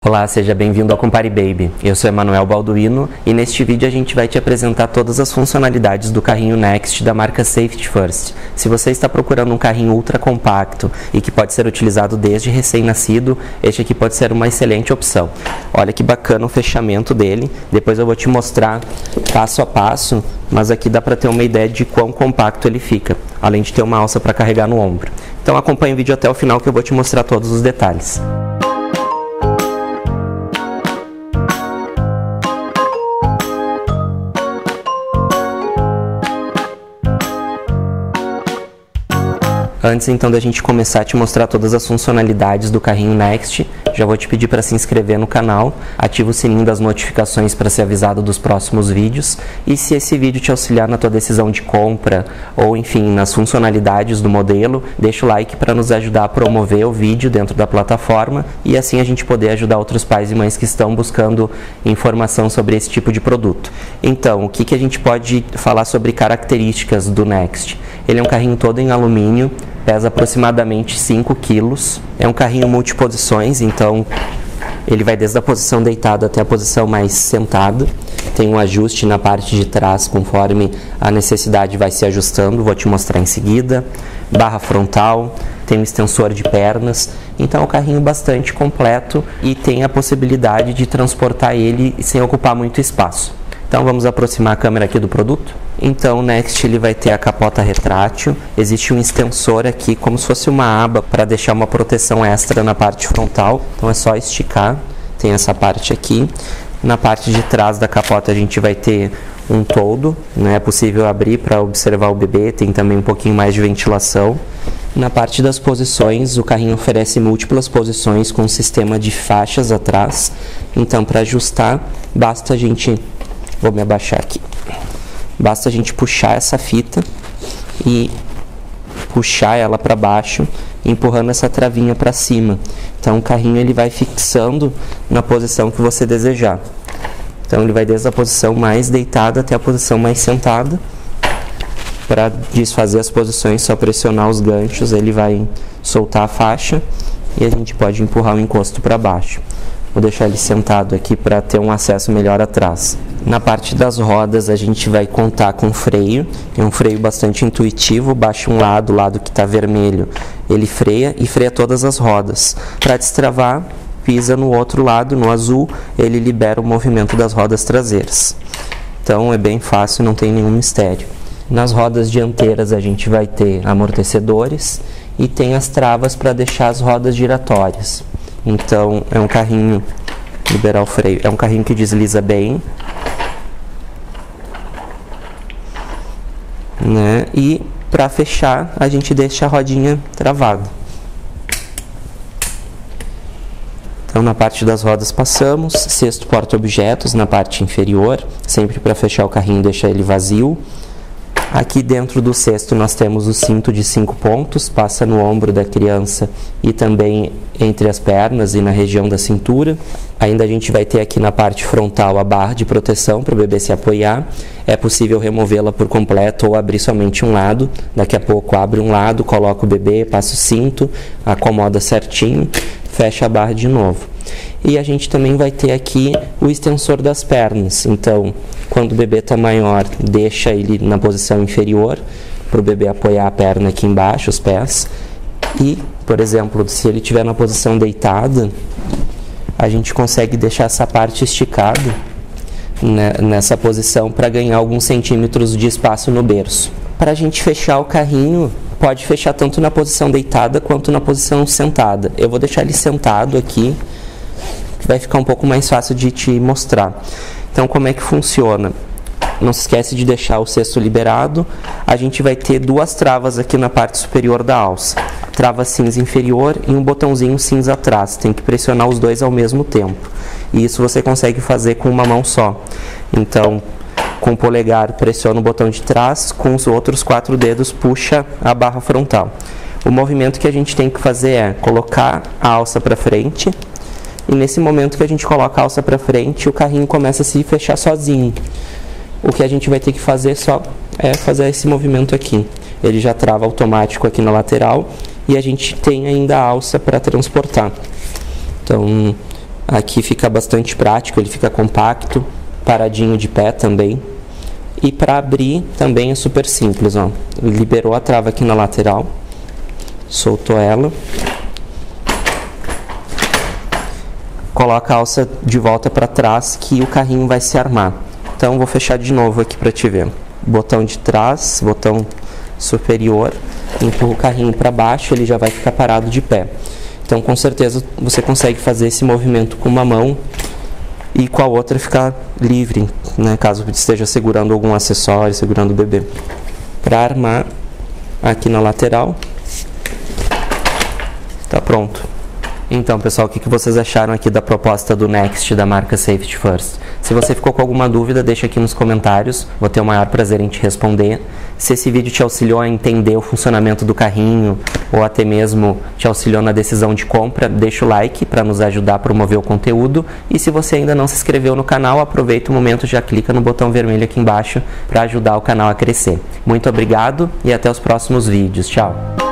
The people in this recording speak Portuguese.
Olá, seja bem-vindo ao Compare Baby. Eu sou Emanuel Balduino e neste vídeo a gente vai te apresentar todas as funcionalidades do carrinho Next da marca Safety First. Se você está procurando um carrinho ultra compacto e que pode ser utilizado desde recém-nascido, este aqui pode ser uma excelente opção. Olha que bacana o fechamento dele, depois eu vou te mostrar passo a passo, mas aqui dá para ter uma ideia de quão compacto ele fica, além de ter uma alça para carregar no ombro. Então acompanhe o vídeo até o final que eu vou te mostrar todos os detalhes. Antes então da gente começar a te mostrar todas as funcionalidades do carrinho Next, já vou te pedir para se inscrever no canal, ativa o sininho das notificações para ser avisado dos próximos vídeos e se esse vídeo te auxiliar na tua decisão de compra ou enfim nas funcionalidades do modelo, deixa o like para nos ajudar a promover o vídeo dentro da plataforma e assim a gente poder ajudar outros pais e mães que estão buscando informação sobre esse tipo de produto. Então, o que a gente pode falar sobre características do Next? Ele é um carrinho todo em alumínio, pesa aproximadamente 5 kg, é um carrinho multiposições, então ele vai desde a posição deitada até a posição mais sentada, tem um ajuste na parte de trás conforme a necessidade vai se ajustando, vou te mostrar em seguida, barra frontal, tem um extensor de pernas, então é um carrinho bastante completo e tem a possibilidade de transportar ele sem ocupar muito espaço. Então vamos aproximar a câmera aqui do produto. Então o Next ele vai ter a capota retrátil, existe um extensor aqui como se fosse uma aba para deixar uma proteção extra na parte frontal, então é só esticar, tem essa parte aqui. Na parte de trás da capota a gente vai ter um toldo, né? É possível abrir para observar o bebê, tem também um pouquinho mais de ventilação. Na parte das posições, o carrinho oferece múltiplas posições com um sistema de faixas atrás, então para ajustar basta a gente... Vou me abaixar aqui. Basta a gente puxar essa fita e puxar ela para baixo, empurrando essa travinha para cima. Então o carrinho ele vai fixando na posição que você desejar. Então ele vai desde a posição mais deitada até a posição mais sentada. Para desfazer as posições, só pressionar os ganchos, ele vai soltar a faixa e a gente pode empurrar o encosto para baixo. Vou deixar ele sentado aqui para ter um acesso melhor atrás. Na parte das rodas a gente vai contar com freio, é um freio bastante intuitivo, baixa um lado, o lado que está vermelho, ele freia e freia todas as rodas. Para destravar, pisa no outro lado, no azul, ele libera o movimento das rodas traseiras. Então é bem fácil, não tem nenhum mistério. Nas rodas dianteiras a gente vai ter amortecedores e tem as travas para deixar as rodas giratórias. Então é um carrinho, liberar o freio, é um carrinho que desliza bem, né? E para fechar a gente deixa a rodinha travada. Então na parte das rodas passamos, cesto porta-objetos na parte inferior, sempre para fechar o carrinho e deixar ele vazio. Aqui dentro do cesto nós temos o cinto de 5 pontos, passa no ombro da criança e também entre as pernas e na região da cintura. Ainda a gente vai ter aqui na parte frontal a barra de proteção para o bebê se apoiar. É possível removê-la por completo ou abrir somente um lado. Daqui a pouco abre um lado, coloca o bebê, passa o cinto, acomoda certinho, fecha a barra de novo. E a gente também vai ter aqui o extensor das pernas, então quando o bebê está maior, deixa ele na posição inferior, para o bebê apoiar a perna aqui embaixo, os pés. E, por exemplo, se ele estiver na posição deitada, a gente consegue deixar essa parte esticada, né, nessa posição para ganhar alguns centímetros de espaço no berço. Para a gente fechar o carrinho, pode fechar tanto na posição deitada quanto na posição sentada. Eu vou deixar ele sentado aqui, que vai ficar um pouco mais fácil de te mostrar. Então como é que funciona? Não se esquece de deixar o cesto liberado. A gente vai ter duas travas aqui na parte superior da alça. Trava cinza inferior e um botãozinho cinza atrás. Tem que pressionar os dois ao mesmo tempo. E isso você consegue fazer com uma mão só. Então, com o polegar pressiona o botão de trás, com os outros 4 dedos puxa a barra frontal. O movimento que a gente tem que fazer é colocar a alça para frente. E nesse momento que a gente coloca a alça para frente, o carrinho começa a se fechar sozinho. O que a gente vai ter que fazer só é fazer esse movimento aqui. Ele já trava automático aqui na lateral e a gente tem ainda a alça para transportar. Então, Aqui fica bastante prático, ele fica compacto, paradinho de pé também. E para abrir também é super simples, ó. Liberou a trava aqui na lateral, soltou ela. Coloca a alça de volta para trás que o carrinho vai se armar. Então vou fechar de novo aqui para te ver. Botão de trás, botão superior, empurra o carrinho para baixo, ele já vai ficar parado de pé. Então com certeza você consegue fazer esse movimento com uma mão e com a outra ficar livre, né, caso esteja segurando algum acessório, segurando o bebê. Para armar aqui na lateral, tá pronto. Então, pessoal, o que vocês acharam aqui da proposta do Next da marca Safety First? Se você ficou com alguma dúvida, deixa aqui nos comentários, vou ter o maior prazer em te responder. Se esse vídeo te auxiliou a entender o funcionamento do carrinho ou até mesmo te auxiliou na decisão de compra, deixa o like para nos ajudar a promover o conteúdo. E se você ainda não se inscreveu no canal, aproveita o momento e já clica no botão vermelho aqui embaixo para ajudar o canal a crescer. Muito obrigado e até os próximos vídeos. Tchau!